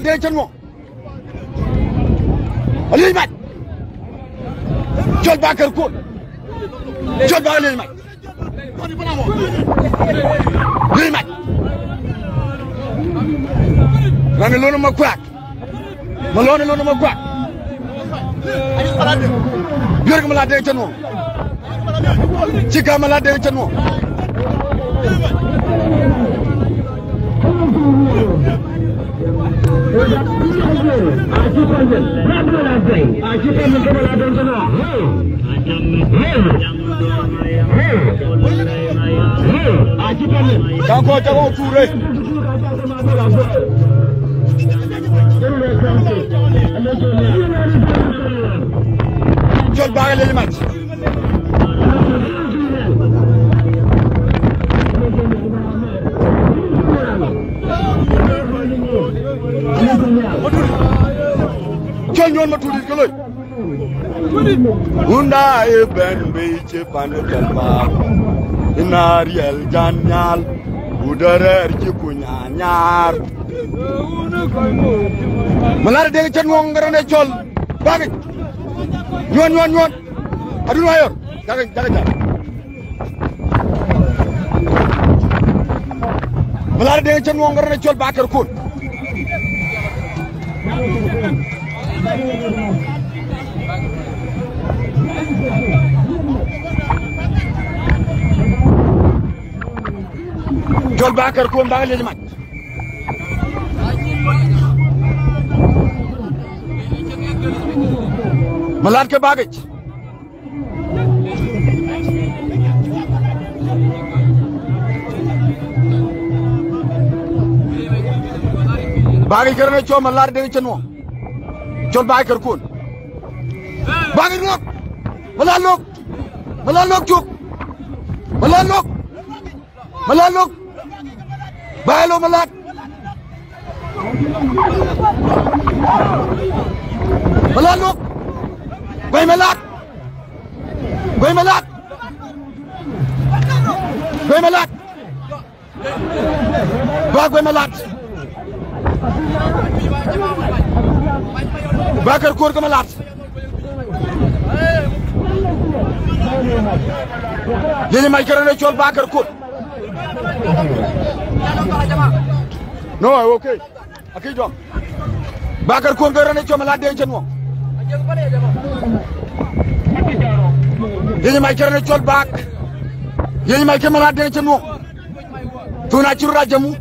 dencal mo Aliou Maj jol Bakar ko jol ba Aliou Maj Aliou Maj rami lono ma kuak ma lono ma kuak yor ma la dencal mo ci ga ma la dencal mo Jangan jangan curi. Jual barang lagi mat. Jual nyon maturi kalau. Unda eben bece panutelma. Inariel janyal udarer ci kuñañar malara de ci mo ngarane ciol bagi ñon aduna wayor jaga malara de ci mo ngarane ciol Bakar Koun jol Bakar Koun ba Aliou Maj malat ke bagaj karena coo malat de cenno jol Bakar Koun bagaj nok malat cuk malat nok Bayalo malat malaluk Goy malat ba Goy malat Bakar Koun ko malat Lili may karane ciol Bakar Koun no okay akay jom Bakar Koun garane ciol malat de cenno yéen may karane ciol bak yéen may ke malat de cenno tuna ci rajamu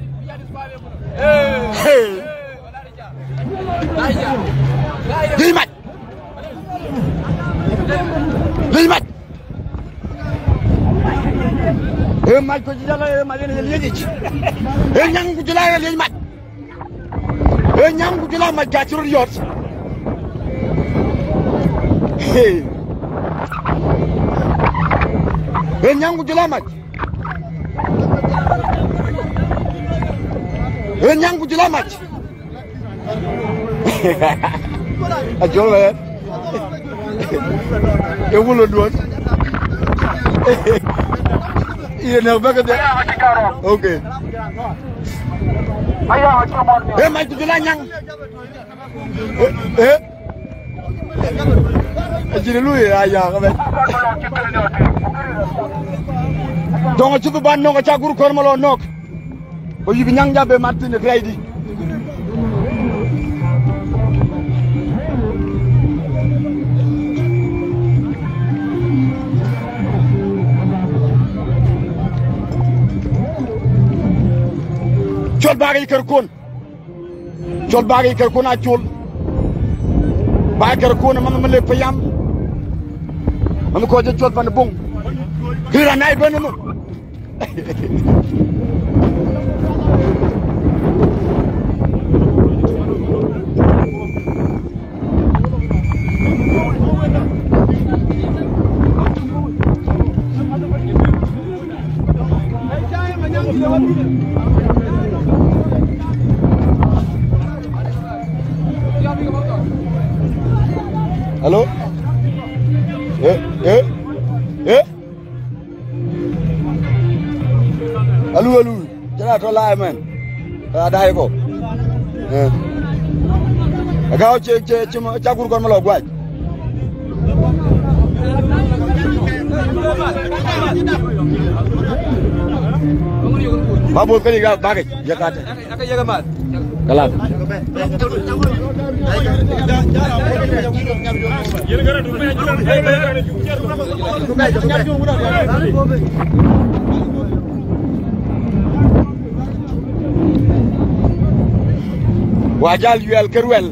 Aliou Maj Maj ko jala Maj ne leji ñang ko jala Aliou Maj ñang ko jala Maj ga ci yort ñang ko jala Maj ñang ko jala Maj a jole e wulo duwan ne baga de okay Maj ko jala ñang ajine luye aya gabe donga ci bu ban nonga ca guru kor malo nok o yibi ñang jabe martine graydi jol Bakar Koun a ciol Bakar Koun mama le payam mama ko je ciol fan bong gira nay benno Halo? Halo. Jangan tolak men. Ada ko. gaaw ci gur gon ma lo gwaaj Babul kali ga bagaj Jakarta aka yaga mat kalam wajal yuel kerwel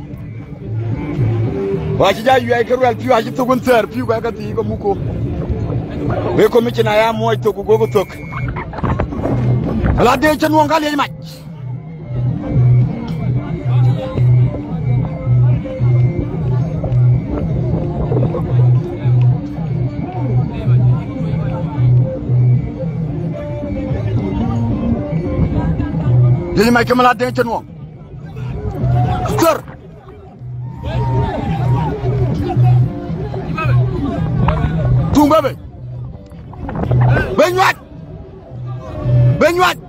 wajal yuel kerwel pi waji to gonter pi ga ti ko muko be ko mi na ya moy to gogo tok ala de ci no ngal yi match Jadi macam mana dengan cenwong? Sir. Tunggu be. Benyuat.